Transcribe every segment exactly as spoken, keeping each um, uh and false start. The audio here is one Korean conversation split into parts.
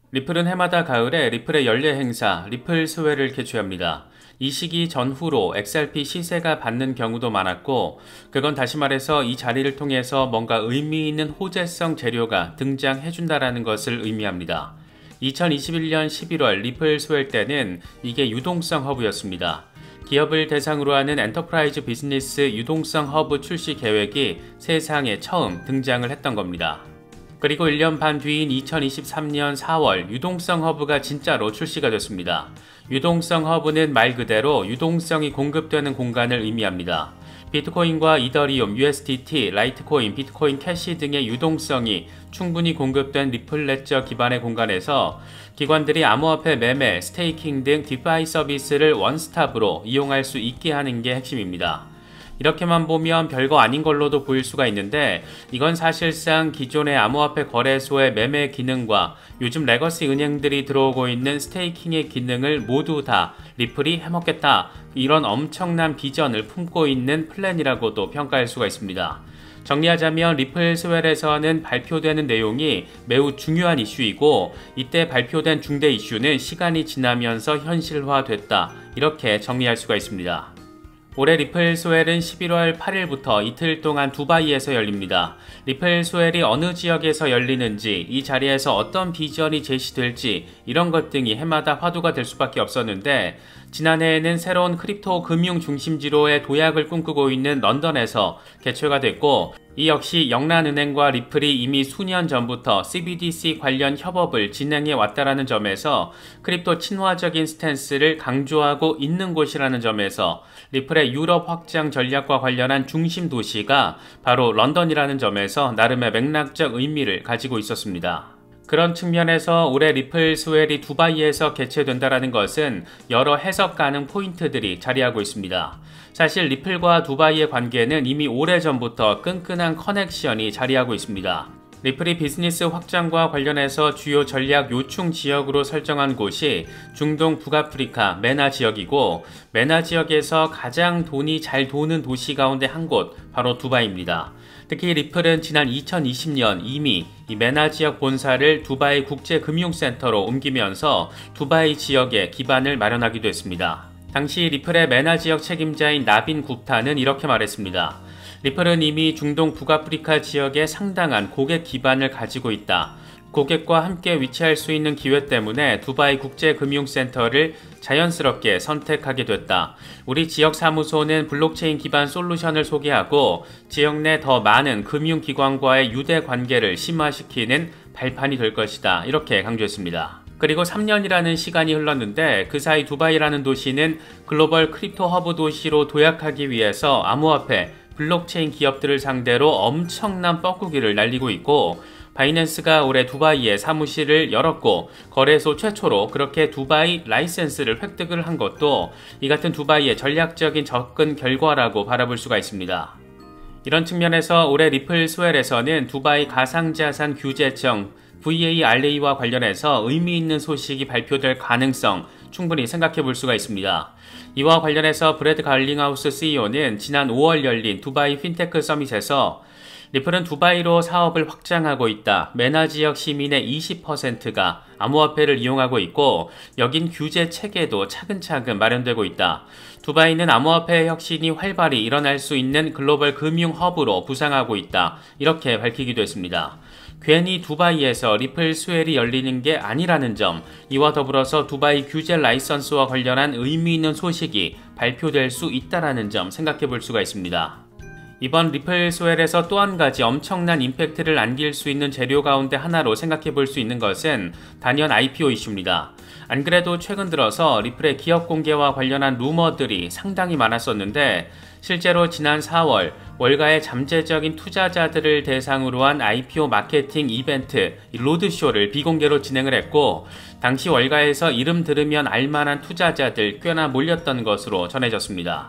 리플은 해마다 가을에 리플의 연례 행사 리플 스웨를 개최합니다. 이 시기 전후로 엑스알피 시세가 받는 경우도 많았고, 그건 다시 말해서 이 자리를 통해서 뭔가 의미 있는 호재성 재료가 등장해준다라는 것을 의미합니다. 이천이십일 년 십일월 리플 스웰 때는 이게 유동성 허브였습니다. 기업을 대상으로 하는 엔터프라이즈 비즈니스 유동성 허브 출시 계획이 세상에 처음 등장을 했던 겁니다. 그리고 일 년 반 뒤인 이천이십삼 년 사월 유동성 허브가 진짜로 출시가 됐습니다. 유동성 허브는 말 그대로 유동성이 공급되는 공간을 의미합니다. 비트코인과 이더리움, 유에스디티, 라이트코인, 비트코인 캐시 등의 유동성이 충분히 공급된 리플 레저 기반의 공간에서 기관들이 암호화폐 매매, 스테이킹 등 디파이 서비스를 원스톱으로 이용할 수 있게 하는 게 핵심입니다. 이렇게만 보면 별거 아닌 걸로도 보일 수가 있는데, 이건 사실상 기존의 암호화폐 거래소의 매매 기능과 요즘 레거시 은행들이 들어오고 있는 스테이킹의 기능을 모두 다 리플이 해먹겠다, 이런 엄청난 비전을 품고 있는 플랜이라고도 평가할 수가 있습니다. 정리하자면 리플 스웰에서는 발표되는 내용이 매우 중요한 이슈이고, 이때 발표된 중대 이슈는 시간이 지나면서 현실화됐다, 이렇게 정리할 수가 있습니다. 올해 리플 스웰은 십일월 팔일부터 이틀 동안 두바이에서 열립니다. 리플 스웰이 어느 지역에서 열리는지, 이 자리에서 어떤 비전이 제시될지, 이런 것 등이 해마다 화두가 될 수밖에 없었는데, 지난해에는 새로운 크립토 금융 중심지로의 도약을 꿈꾸고 있는 런던에서 개최가 됐고, 이 역시 영란은행과 리플이 이미 수년 전부터 씨비디씨 관련 협업을 진행해 왔다라는 점에서 크립토 친화적인 스탠스를 강조하고 있는 곳이라는 점에서 리플의 유럽 확장 전략과 관련한 중심 도시가 바로 런던이라는 점에서 나름의 맥락적 의미를 가지고 있었습니다. 그런 측면에서 올해 리플 스웰이 두바이에서 개최된다는 것은 여러 해석 가능 포인트들이 자리하고 있습니다. 사실 리플과 두바이의 관계는 이미 오래전부터 끈끈한 커넥션이 자리하고 있습니다. 리플이 비즈니스 확장과 관련해서 주요 전략 요충 지역으로 설정한 곳이 중동 북아프리카 메나 지역이고, 메나 지역에서 가장 돈이 잘 도는 도시 가운데 한 곳, 바로 두바이입니다. 특히 리플은 지난 이천이십 년 이미 이 메나 지역 본사를 두바이 국제금융센터로 옮기면서 두바이 지역에 기반을 마련하기도 했습니다. 당시 리플의 메나 지역 책임자인 나빈 굽타는 이렇게 말했습니다. 리플은 이미 중동 북아프리카 지역에 상당한 고객 기반을 가지고 있다. 고객과 함께 위치할 수 있는 기회 때문에 두바이 국제금융센터를 자연스럽게 선택하게 됐다. 우리 지역 사무소는 블록체인 기반 솔루션을 소개하고 지역 내 더 많은 금융기관과의 유대 관계를 심화시키는 발판이 될 것이다, 이렇게 강조했습니다. 그리고 삼 년이라는 시간이 흘렀는데, 그 사이 두바이라는 도시는 글로벌 크립토 허브 도시로 도약하기 위해서 암호화폐, 블록체인 기업들을 상대로 엄청난 뻐꾸기를 날리고 있고, 바이낸스가 올해 두바이에 사무실을 열었고, 거래소 최초로 그렇게 두바이 라이센스를 획득을 한 것도 이 같은 두바이의 전략적인 접근 결과라고 바라볼 수가 있습니다. 이런 측면에서 올해 리플 스웰에서는 두바이 가상자산 규제청 브이에이알에이와 관련해서 의미 있는 소식이 발표될 가능성 충분히 생각해 볼 수가 있습니다. 이와 관련해서 브래드 갈링하우스 씨이오는 지난 오월 열린 두바이 핀테크 서밋에서 리플은 두바이로 사업을 확장하고 있다. 메나 지역 시민의 이십 퍼센트가 암호화폐를 이용하고 있고, 여긴 규제 체계도 차근차근 마련되고 있다. 두바이는 암호화폐 혁신이 활발히 일어날 수 있는 글로벌 금융 허브로 부상하고 있다, 이렇게 밝히기도 했습니다. 괜히 두바이에서 리플 스웰이 열리는 게 아니라는 점, 이와 더불어서 두바이 규제 라이선스와 관련한 의미 있는 소식이 발표될 수 있다는 점 생각해 볼 수가 있습니다. 이번 리플 스웰에서 또 한 가지 엄청난 임팩트를 남길 수 있는 재료 가운데 하나로 생각해 볼 수 있는 것은 단연 아이피오 이슈입니다. 안 그래도 최근 들어서 리플의 기업 공개와 관련한 루머들이 상당히 많았었는데, 실제로 지난 사월 월가의 잠재적인 투자자들을 대상으로 한 아이피오 마케팅 이벤트 로드쇼를 비공개로 진행을 했고, 당시 월가에서 이름 들으면 알만한 투자자들 꽤나 몰렸던 것으로 전해졌습니다.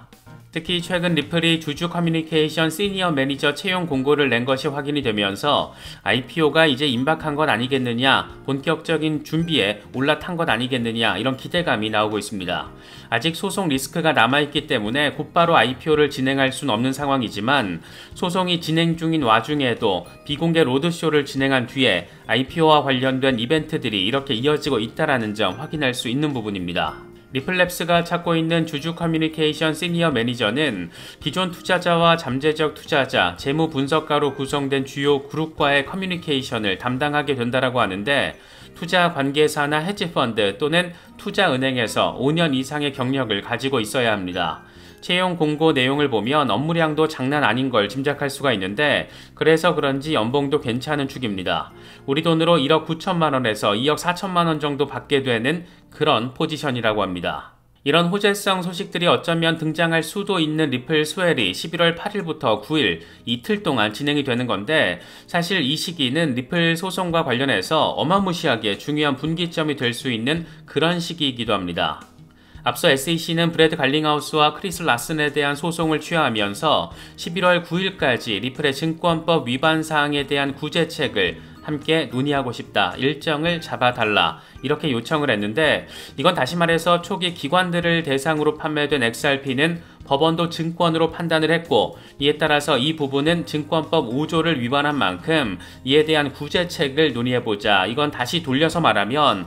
특히 최근 리플이 주주 커뮤니케이션 시니어 매니저 채용 공고를 낸 것이 확인이 되면서 아이피오가 이제 임박한 것 아니겠느냐, 본격적인 준비에 올라탄 것 아니겠느냐, 이런 기대감이 나오고 있습니다. 아직 소송 리스크가 남아있기 때문에 곧바로 아이피오를 진행할 수는 없는 상황이지만 소송이 진행 중인 와중에도 비공개 로드쇼를 진행한 뒤에 아이피오와 관련된 이벤트들이 이렇게 이어지고 있다는 점 확인할 수 있는 부분입니다. 리플랩스가 찾고 있는 주주 커뮤니케이션 시니어 매니저는 기존 투자자와 잠재적 투자자, 재무 분석가로 구성된 주요 그룹과의 커뮤니케이션을 담당하게 된다라고 하는데 투자 관계사나 헤지펀드 또는 투자은행에서 오 년 이상의 경력을 가지고 있어야 합니다. 채용 공고 내용을 보면 업무량도 장난 아닌 걸 짐작할 수가 있는데 그래서 그런지 연봉도 괜찮은 축입니다. 우리 돈으로 일억 구천만 원에서 이억 사천만 원 정도 받게 되는 그런 포지션이라고 합니다. 이런 호재성 소식들이 어쩌면 등장할 수도 있는 리플 스웰이 십일월 팔일부터 구일 이틀 동안 진행이 되는 건데 사실 이 시기는 리플 소송과 관련해서 어마무시하게 중요한 분기점이 될 수 있는 그런 시기이기도 합니다. 앞서 에스이씨는 브래드 갈링하우스와 크리스 라슨에 대한 소송을 취하하면서 십일월 구일까지 리플의 증권법 위반 사항에 대한 구제책을 함께 논의하고 싶다, 일정을 잡아달라 이렇게 요청을 했는데 이건 다시 말해서 초기 기관들을 대상으로 판매된 엑스알피는 법원도 증권으로 판단을 했고 이에 따라서 이 부분은 증권법 오조를 위반한 만큼 이에 대한 구제책을 논의해보자. 이건 다시 돌려서 말하면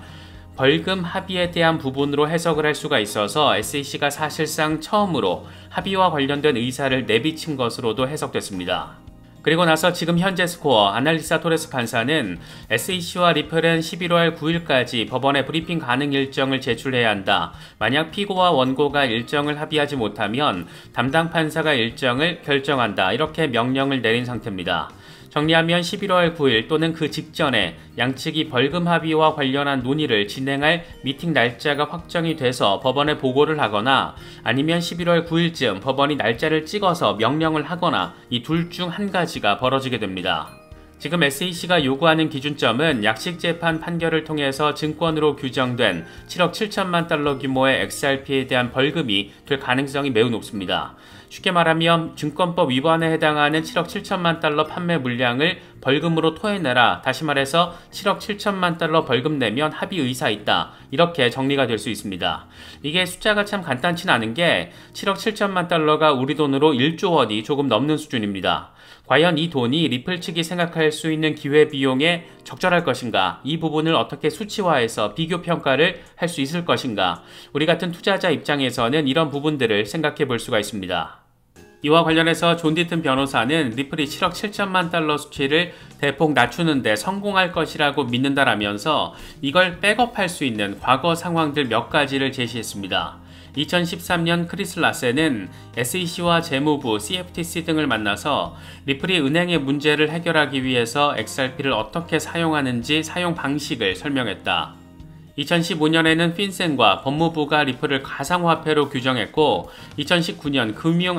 벌금 합의에 대한 부분으로 해석을 할 수가 있어서 에스이씨가 사실상 처음으로 합의와 관련된 의사를 내비친 것으로도 해석됐습니다. 그리고 나서 지금 현재 스코어 아날리사 토레스 판사는 에스이씨와 리플은 십일월 구일까지 법원에 브리핑 가능 일정을 제출해야 한다. 만약 피고와 원고가 일정을 합의하지 못하면 담당 판사가 일정을 결정한다. 이렇게 명령을 내린 상태입니다. 정리하면 십일월 구일 또는 그 직전에 양측이 벌금 합의와 관련한 논의를 진행할 미팅 날짜가 확정이 돼서 법원에 보고를 하거나 아니면 십일월 구일쯤 법원이 날짜를 찍어서 명령을 하거나 이 둘 중 한 가지가 벌어지게 됩니다. 지금 에스이씨가 요구하는 기준점은 약식재판 판결을 통해서 증권으로 규정된 칠억 칠천만 달러 규모의 엑스알피에 대한 벌금이 될 가능성이 매우 높습니다. 쉽게 말하면 증권법 위반에 해당하는 칠억 칠천만 달러 판매 물량을 벌금으로 토해내라. 다시 말해서 칠억 칠천만 달러 벌금 내면 합의 의사 있다. 이렇게 정리가 될 수 있습니다. 이게 숫자가 참 간단치는 않은 게 칠억 칠천만 달러가 우리 돈으로 일조 원이 조금 넘는 수준입니다. 과연 이 돈이 리플 측이 생각할 수 있는 기회비용에 적절할 것인가? 이 부분을 어떻게 수치화해서 비교평가를 할 수 있을 것인가? 우리 같은 투자자 입장에서는 이런 부분들을 생각해 볼 수가 있습니다. 이와 관련해서 존 디튼 변호사는 리플이 칠억 칠천만 달러 수치를 대폭 낮추는 데 성공할 것이라고 믿는다라면서 이걸 백업할 수 있는 과거 상황들 몇 가지를 제시했습니다. 이천십삼 년 크리스 라센은 에스이씨와 재무부, 씨에프티씨 등을 만나서 리플이 은행의 문제를 해결하기 위해서 엑스알피를 어떻게 사용하는지 사용 방식을 설명했다. 이천십오 년에는 핀센과 법무부가 리플을 가상화폐로 규정했고 이천십구 년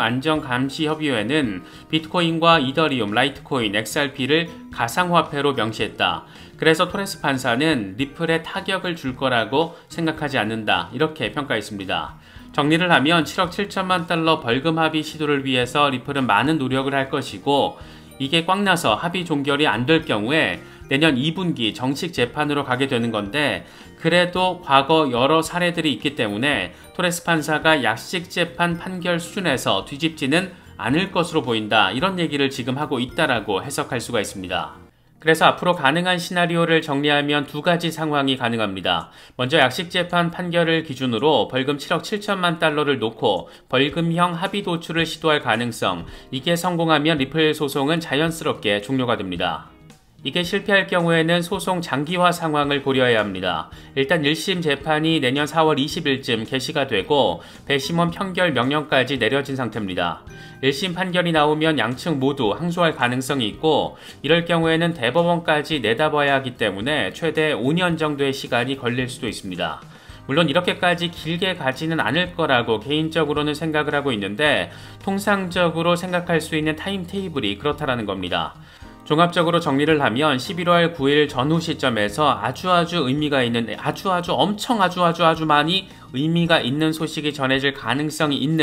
금융안전감시협의회는 비트코인과 이더리움, 라이트코인, 엑스알피를 가상화폐로 명시했다. 그래서 토레스 판사는 리플에 타격을 줄 거라고 생각하지 않는다. 이렇게 평가했습니다. 정리를 하면 칠억 칠천만 달러 벌금 합의 시도를 위해서 리플은 많은 노력을 할 것이고 이게 꽉 나서 합의 종결이 안 될 경우에 내년 이 분기 정식 재판으로 가게 되는 건데 그래도 과거 여러 사례들이 있기 때문에 토레스 판사가 약식 재판 판결 수준에서 뒤집지는 않을 것으로 보인다. 이런 얘기를 지금 하고 있다라고 해석할 수가 있습니다. 그래서 앞으로 가능한 시나리오를 정리하면 두 가지 상황이 가능합니다. 먼저 약식재판 판결을 기준으로 벌금 칠억 칠천만 달러를 놓고 벌금형 합의 도출을 시도할 가능성, 이게 성공하면 리플 소송은 자연스럽게 종료가 됩니다. 이게 실패할 경우에는 소송 장기화 상황을 고려해야 합니다. 일단 일 심 재판이 내년 사월 이십일쯤 개시가 되고 배심원 평결 명령까지 내려진 상태입니다. 일 심 판결이 나오면 양측 모두 항소할 가능성이 있고 이럴 경우에는 대법원까지 내다봐야 하기 때문에 최대 오 년 정도의 시간이 걸릴 수도 있습니다. 물론 이렇게까지 길게 가지는 않을 거라고 개인적으로는 생각을 하고 있는데 통상적으로 생각할 수 있는 타임테이블이 그렇다라는 겁니다. 종합적으로 정리를 하면 십일월 구일 전후 시점에서 아주 아주 의미가 있는 아주 아주 엄청 아주 아주 아주 많이 의미가 있는 소식이 전해질 가능성이 있는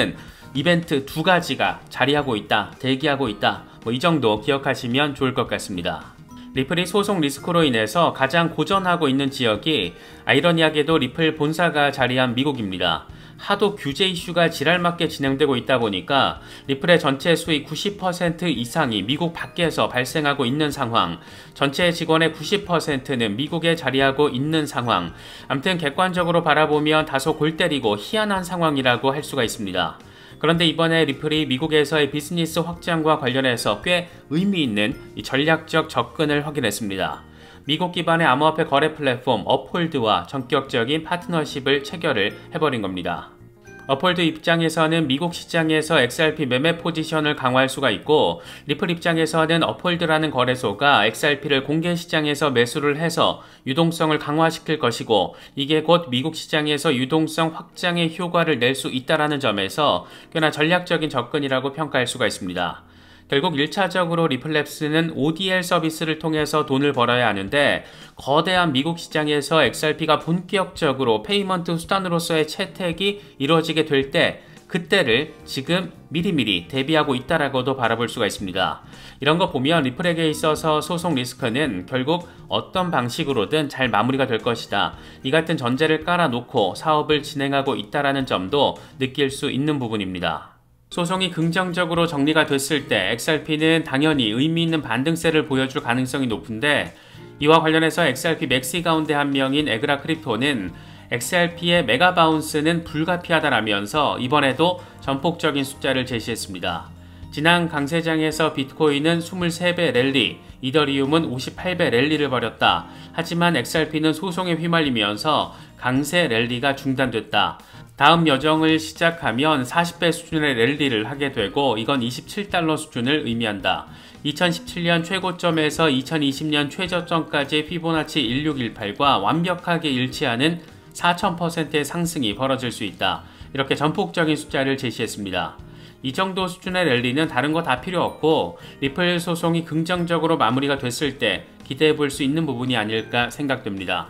이벤트 두 가지가 자리하고 있다, 대기하고 있다, 뭐 이 정도 기억하시면 좋을 것 같습니다. 리플이 소송 리스크로 인해서 가장 고전하고 있는 지역이 아이러니하게도 리플 본사가 자리한 미국입니다. 하도 규제 이슈가 지랄맞게 진행되고 있다 보니까 리플의 전체 수익 구십 퍼센트 이상이 미국 밖에서 발생하고 있는 상황, 전체 직원의 구십 퍼센트는 미국에 자리하고 있는 상황, 암튼 객관적으로 바라보면 다소 골 때리고 희한한 상황이라고 할 수가 있습니다. 그런데 이번에 리플이 미국에서의 비즈니스 확장과 관련해서 꽤 의미 있는 이 전략적 접근을 확인했습니다. 미국 기반의 암호화폐 거래 플랫폼 업홀드와 전격적인 파트너십을 체결을 해버린 겁니다. 업홀드 입장에서는 미국 시장에서 엑스알피 매매 포지션을 강화할 수가 있고, 리플 입장에서는 업홀드라는 거래소가 엑스알피를 공개 시장에서 매수를 해서 유동성을 강화시킬 것이고, 이게 곧 미국 시장에서 유동성 확장의 효과를 낼 수 있다는 점에서 꽤나 전략적인 접근이라고 평가할 수가 있습니다. 결국 일 차적으로 리플랩스는 오디엘 서비스를 통해서 돈을 벌어야 하는데, 거대한 미국 시장에서 엑스알피가 본격적으로 페이먼트 수단으로서의 채택이 이루어지게 될 때, 그때를 지금 미리미리 대비하고 있다라고도 바라볼 수가 있습니다. 이런 거 보면 리플에게 있어서 소송 리스크는 결국 어떤 방식으로든 잘 마무리가 될 것이다, 이 같은 전제를 깔아놓고 사업을 진행하고 있다는 점도 느낄 수 있는 부분입니다. 소송이 긍정적으로 정리가 됐을 때 엑스알피는 당연히 의미 있는 반등세를 보여줄 가능성이 높은데, 이와 관련해서 엑스알피 맥시 가운데 한 명인 에그라 크립토는 엑스알피의 메가 바운스는 불가피하다라면서 이번에도 전폭적인 숫자를 제시했습니다. 지난 강세장에서 비트코인은 이십삼 배 랠리, 이더리움은 오십팔 배 랠리를 벌였다. 하지만 엑스알피는 소송에 휘말리면서 강세 랠리가 중단됐다. 다음 여정을 시작하면 사십 배 수준의 랠리를 하게 되고, 이건 이십칠 달러 수준을 의미한다. 이천십칠 년 최고점에서 이천이십 년 최저점까지의 피보나치 일육일팔과 완벽하게 일치하는 사천 퍼센트의 상승이 벌어질 수 있다. 이렇게 전폭적인 숫자를 제시했습니다. 이 정도 수준의 랠리는 다른 거 다 필요 없고, 리플 소송이 긍정적으로 마무리가 됐을 때 기대해 볼 수 있는 부분이 아닐까 생각됩니다.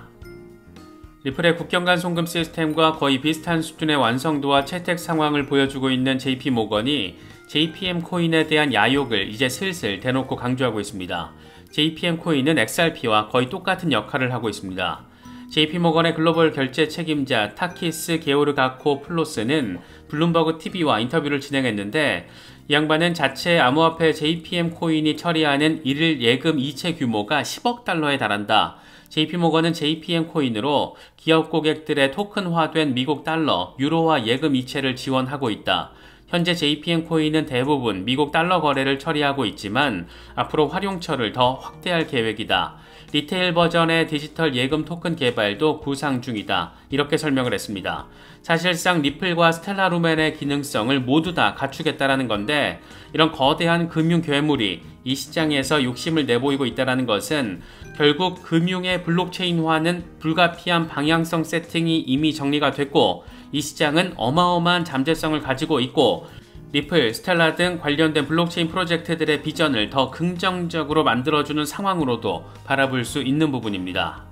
리플의 국경 간 송금 시스템과 거의 비슷한 수준의 완성도와 채택 상황을 보여주고 있는 제이피모건이 제이피엠 코인에 대한 야욕을 이제 슬슬 대놓고 강조하고 있습니다. 제이피엠 코인은 엑스알피와 거의 똑같은 역할을 하고 있습니다. 제이피모건의 글로벌 결제 책임자 타키스 게오르가코 플로스는 블룸버그 티비와 인터뷰를 진행했는데, 이 양반은 자체 암호화폐 제이피엠 코인이 처리하는 일일 예금 이체 규모가 십억 달러에 달한다. 제이피모건은 제이피엠 코인으로 기업 고객들의 토큰화된 미국 달러, 유로화 예금 이체를 지원하고 있다. 현재 제이피엠 코인은 대부분 미국 달러 거래를 처리하고 있지만 앞으로 활용처를 더 확대할 계획이다. 리테일 버전의 디지털 예금 토큰 개발도 구상 중이다. 이렇게 설명을 했습니다. 사실상 리플과 스텔라 루멘의 기능성을 모두 다 갖추겠다라는 건데, 이런 거대한 금융 괴물이 이 시장에서 욕심을 내보이고 있다는 것은 결국 금융의 블록체인화는 불가피한 방향성 세팅이 이미 정리가 됐고, 이 시장은 어마어마한 잠재성을 가지고 있고, 리플, 스텔라 등 관련된 블록체인 프로젝트들의 비전을 더 긍정적으로 만들어주는 상황으로도 바라볼 수 있는 부분입니다.